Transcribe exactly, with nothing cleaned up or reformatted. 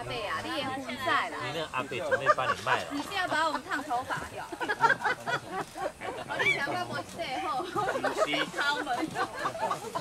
伯啊，你也不在啦。 你那个阿伯准备帮你卖了。 你不要把我们烫头发掉。我你想要我洗好， 不是。 敲门。